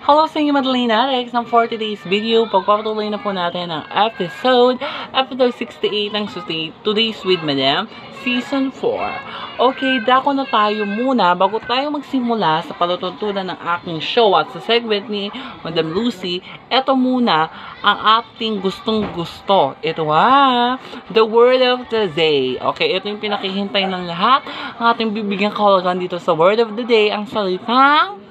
Hello sa inyo, Madalena Rex, ng 40 days video. Pagpapatuloy na po natin ang episode 68 ng Today's with Madam, Season 4. Okay, dako na tayo muna bago tayo magsimula sa palatuntunan ng aking show at sa segment ni Madam Lucy. Ito muna ang ating gustong-gusto. Ito the word of the day. Okay, ito yung pinakihintay ng lahat. Ang ating bibigyan kahulugan dito sa word of the day, ang salitang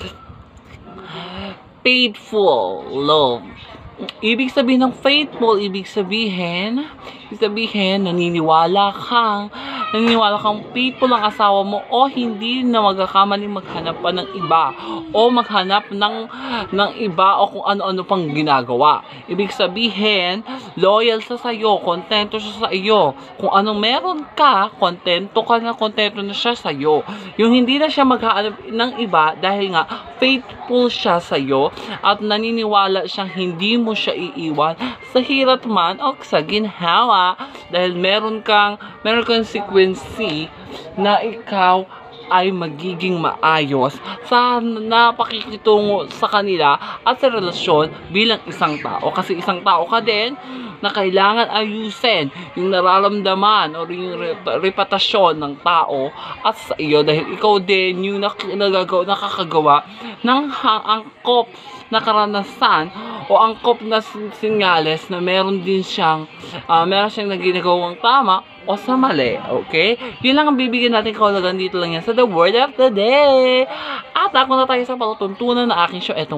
faithful love. Ibig sabihin ng faithful, ibig sabihin naniniwala kang faithful ang asawa mo o hindi na magkakamaling maghanap pa ng iba o maghanap ng iba o kung ano-ano pang ginagawa. Ibig sabihin, loyal sa sayo, kontento siya sa iyo. Kung anong meron ka, kontento na siya sa iyo. Yung hindi na siya maghanap ng iba dahil nga faithful siya sa iyo at naniniwala siyang hindi mo siya iiwan sa hirap man o sa ginhawa dahil meron kang consequence na ikaw ay magiging maayos sa napakikitungo sa kanila at sa relasyon bilang isang tao. Kasi isang tao ka din na kailangan ayusin yung nararamdaman o yung reputasyon ng tao at sa iyo dahil ikaw din yung nakakagawa ng angkop na karanasan o angkop na sinyales na meron siyang naginagawang tama o sa mali, okay? Yun lang ang bibigyan natin kahulugan dito lang yan sa the word of the day. At ako na tayo sa patutuntunan na aking show. Ito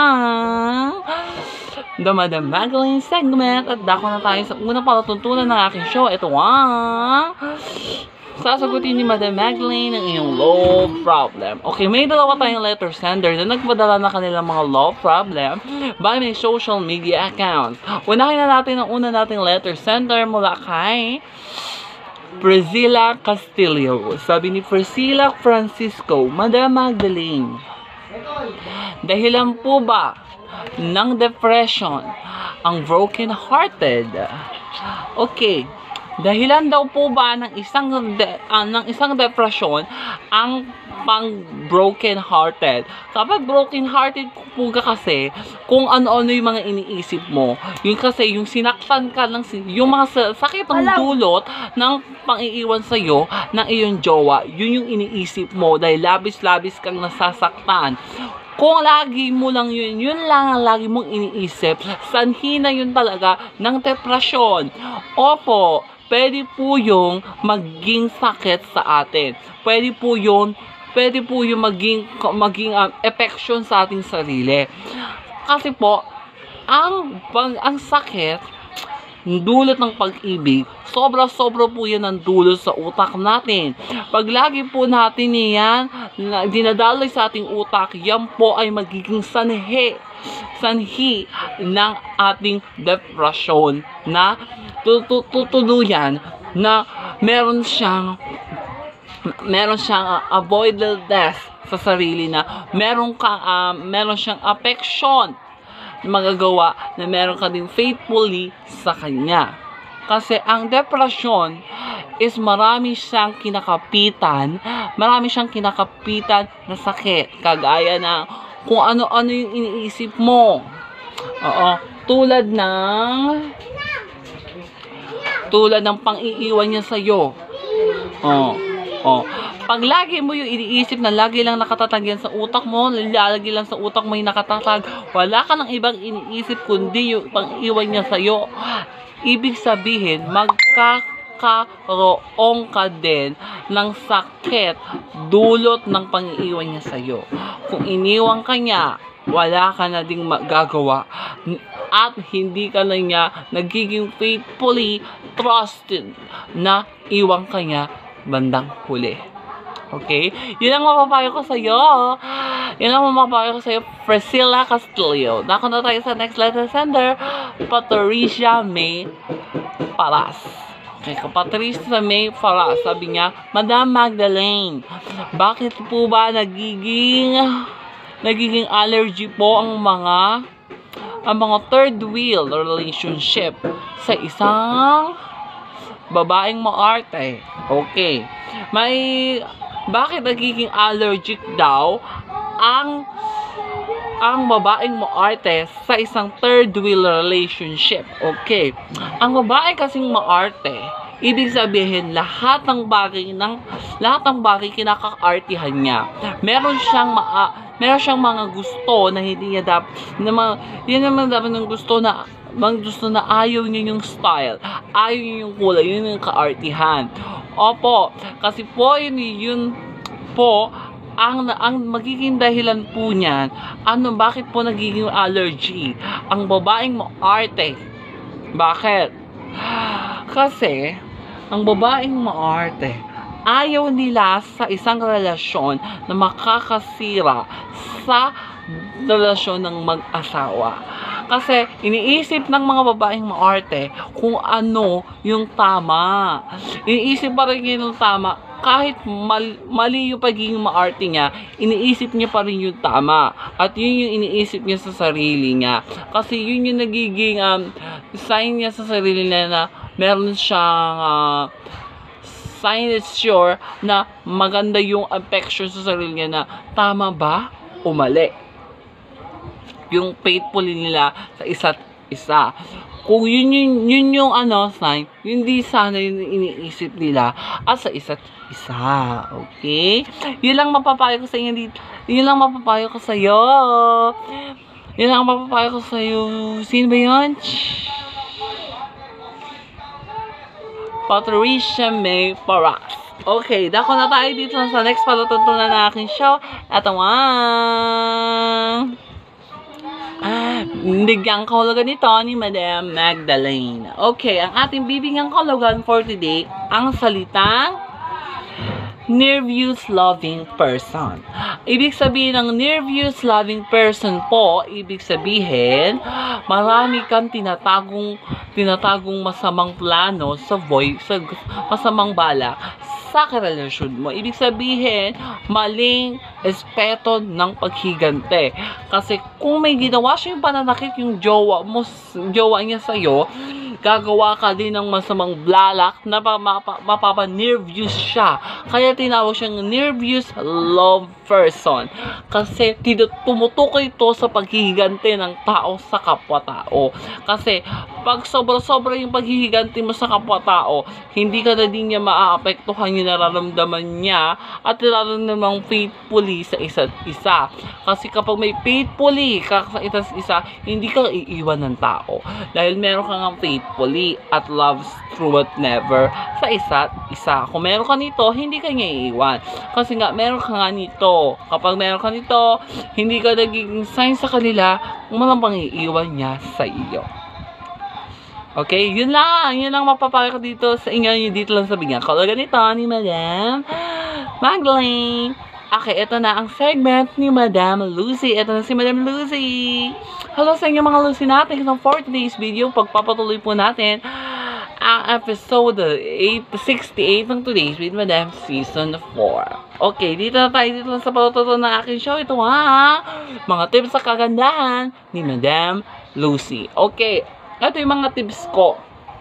the Madam Magdalene segment. At dako na tayo sa unang patutuntunan ng aking show. Ito sasagutin ni Madam Magdalene ang iyong love problem. Okay, may dalawa tayong letter sender na nagpadala na kanilang mga love problem by my social media accounts. Unahin na natin ang una nating letter sender mula kay Priscilla Castillo. Sabi ni Priscilla Francisco, Madam Magdalene, dahilan po ba ng depression ang broken hearted? Okay, dahilan daw po ba ng isang depression ang pang broken hearted? Kapag broken hearted po ka kasi, kung ano-ano yung mga iniisip mo, yung kasi yung sinaktan ka yung mga sakit ang dulot ng pang-iiwan sa'yo ng iyong jowa, yun yung iniisip mo dahil labis-labis kang nasasaktan. Kung lagi mo lang yun lang ang lagi mong iniisip, sanhi na yun talaga ng depresyon. Opo, pwede po yung maging sakit sa atin. Pwede po yung maging affection sa ating sarili. Kasi po, ang sakit, dulot ng pag-ibig, sobra-sobra po yan ang dulot sa utak natin. Pag lagi po natin yan dinadaloy sa ating utak, yan po ay magiging sanhi ng ating depression na tutuluyan na meron siyang avoidable death sa sarili na meron siyang affection na magagawa na meron ka din faithfully sa kanya. Kasi ang depression is marami siyang kinakapitan na sakit. Kagaya na kung ano-ano yung iniisip mo. Tulad ng pang-iiwan niya sa'yo. Pag lagi mo yung iniisip na lagi lang nakatatag sa utak mo, lagi lang sa utak mo yung nakatatag, wala ka ng ibang iniisip kundi yung pang-iwan niya sa'yo, ibig sabihin, magkakaroon ka din ng sakit dulot ng pang-iiwan niya sa'yo. Kung iniwan ka niya, wala ka na ding magagawa at hindi ka na niya nagiging faithfully trusted na iwan ka niya bandang huli. Okay? Yun ang mapapayo ko sa'yo. Priscilla Castillo. Nako na tayo sa next letter sender, Patricia May Paras. Okay, Patricia May Paras. Sabi niya, Madam Magdalene, bakit po ba nagiging allergy po ang mga third wheel relationship sa isang babaeng maarte? Okay. Bakit nagiging allergic daw ang ang babaeng maarte sa isang third wheel relationship. Okay. Ang babae kasing maarte, ibig sabihin lahat ng bagay kinaka-artihan niya. Meron siyang mga gusto na hindi niya dapat yan naman dapat ng gusto na ayaw niya yung style, ayaw niya yung kulay, yun yung kaartihan. Opo, kasi po yun po ang magiging dahilan po niyan, bakit po nagiging allergy ang babaeng maarte. Bakit? Kasi ang babaeng maarte, ayaw nila sa isang relasyon na makakasira sa relasyon ng mag-asawa. Kasi iniisip ng mga babaeng maarte kung ano yung tama. Iniisip pa rin yung tama. Kahit mali yung pagiging maarte niya, iniisip niya pa rin yung tama. At yun yung iniisip niya sa sarili niya. Kasi yun yung nagiging sign niya sa sarili niya na meron siyang sign is sure na maganda yung affection sa sarili niya na tama ba o mali. Yung faithfully nila sa isa't isa. Kung yun yung sign, hindi sana yung iniisip nila sa isa't isa. Okay? Yun lang mapapayo ko sa inyo dito. Yun lang mapapayo ko sa iyo. Yun lang mapapayo ko sa iyo. Sino ba yun? Patricia May Paras. Okay, dako na tayo dito sa next patutunan na aking show. Ito bigyan kahulugan nito ni Madam Magdalene. Okay, ang ating bibigyan kahulugan for today, ang salitang nervous loving person. Ibig sabihin ng nervous loving person po, ibig sabihin marami kang tinatagong masamang plano sa masamang balak sa karelasyon mo. Ibig sabihin, maling espeto ng paghigante. Kasi kung may ginawa siya yung pananakit yung jowa niya sa'yo, gagawa ka din ng masamang balak na mapapa-nervous siya. Kaya tinawag siyang nervous love person. Kasi tumutukoy ito sa paghihigante ng tao sa kapwa-tao. Kasi pag sobra-sobra yung paghihigante mo sa kapwa-tao, hindi ka na din niya maaapektuhan yung nararamdaman niya at nararamdaman faithfully sa isa't isa. Kasi kapag may faithfully ka sa isa't isa, hindi ka iiwan ng tao. Dahil meron kang faithfully at loves truth never sa isa't isa. Kung meron ka nito, hindi ka niya iiwan. Kasi nga, meron ka nga nito. Kapag meron ka nito, hindi ka naging sign sa kanila, malamang iiwan niya sa iyo. Okay, yun lang mapapayo ko dito sa inyo, dito lang sa bigyan. Kalau ganito ni Madam Magdalene. Okay, ito na ang segment ni Madam Lucy. Ito na si Madam Lucy. Hello sa inyo mga Lucy natin. For today's video, pagpapatuloy po natin ang episode 68 ng Today's with Madam Season 4. Okay, dito na tayo dito lang sa patututo ng aking show. Ito mga tips sa kagandahan ni Madam Lucy. Okay, ito yung mga tips ko.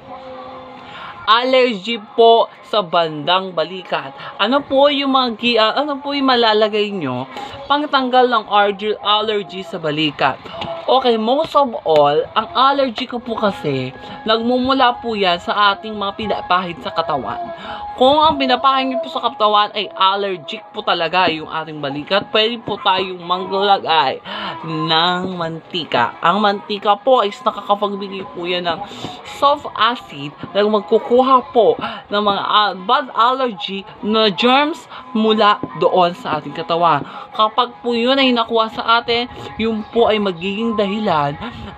Allergy po sa bandang balikat. Ano po yung malalagay nyo pangtanggal ng allergy sa balikat? Okay, most of all, ang allergy ko po kasi nagmumula po yan sa ating mga pinapahid sa katawan. Kung ang pinapahid nyo po sa katawan ay allergic po talaga yung ating balikat, pwede po tayong maglalagay ng mantika. Ang mantika po is nakakapagbigay po yan ng soft acid na magkukuha po ng mga bad allergy na germs mula doon sa ating katawan. Kapag po yun ay nakuha sa atin, yun po ay magiging dahilan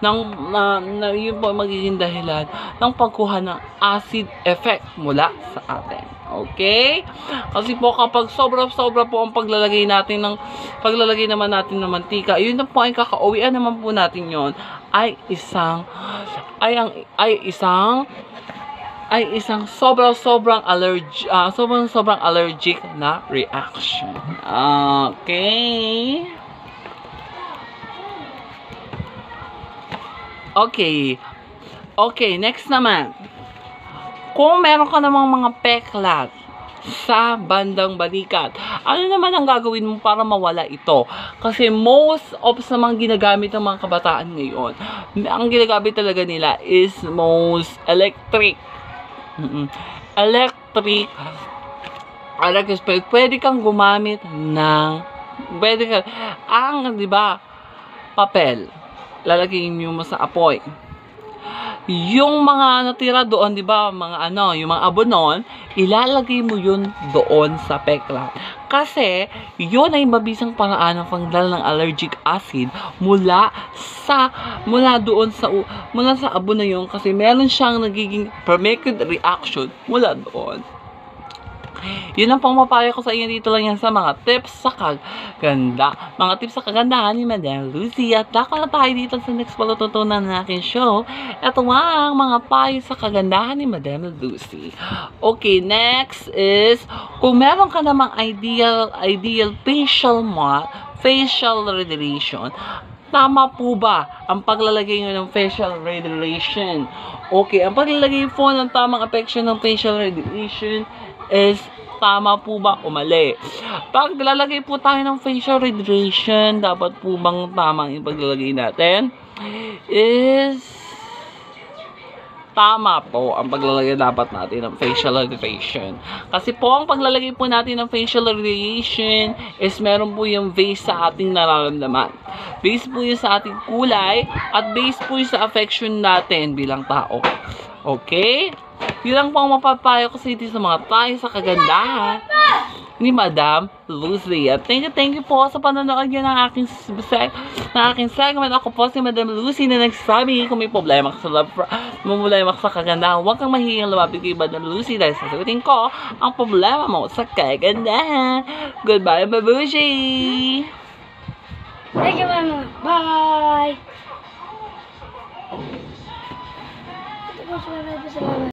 ng pagkuha ng acid effect mula sa atin. Okay? Kasi po kapag sobra-sobra po ang paglalagay naman natin ng mantika, yun na po ay kakauwian naman po natin yon ay isang sobrang allergic na reaction. Okay? Okay, next naman. Kung meron ka namang mga peklat sa bandang balikat. Ano naman ang gagawin mo para mawala ito? Kasi most of sa mga ginagamit ng mga kabataan ngayon, ang ginagamit talaga nila is most electric. Electric. Pwede kang gumamit ng di ba, papel. Lalagyan mo sa apoy. Yung mga natira doon, di ba, yung mga abonon, ilalagay mo yun doon sa peklat. Kasi, yun ay mabisang paraan ng pagdala ng allergic acid mula sa abon na yun, kasi meron siyang nagiging permicid reaction mula doon. Yun ang pangmapaya ko sa inyo dito lang yan sa mga tips sa kaganda. Mga tips sa kagandahan ni Madam Lucy. At dako na tayo dito sa next palututunan ng aking show. Ito nga ang mga payo sa kagandahan ni Madam Lucy. Okay, next is, kung meron ka namang ideal facial mask, facial radiation, tama po ba ang paglalagay nyo ng facial radiation? Okay, ang paglalagay po ng tamang affection ng facial radiation is tama po ba o mali? Pag lalagay po tayo ng facial radiation, dapat po bang tama yung paglalagay natin? Is tama po ang paglalagay dapat natin ng facial radiation. Kasi po ang paglalagay po natin ng facial radiation is meron po yung base sa ating nararamdaman. Base po yung sa ating kulay at base po yung sa affection natin bilang tao. Okay? Yun lang po ang mapapayo ko sa mga tayo sa kagandahan ni Madam Lucy. At thank you po sa panonood nyo ng aking segment. Ako po si Madam Lucy na nagsasabi kung may problema ka sa kagandahan, huwag kang mahihiyang lumapit kay Madam Lucy dahil sasagutin ko ang problema mo sa kagandahan. Goodbye, Babushi! Thank you, Mama. Bye! Ito po, salamat.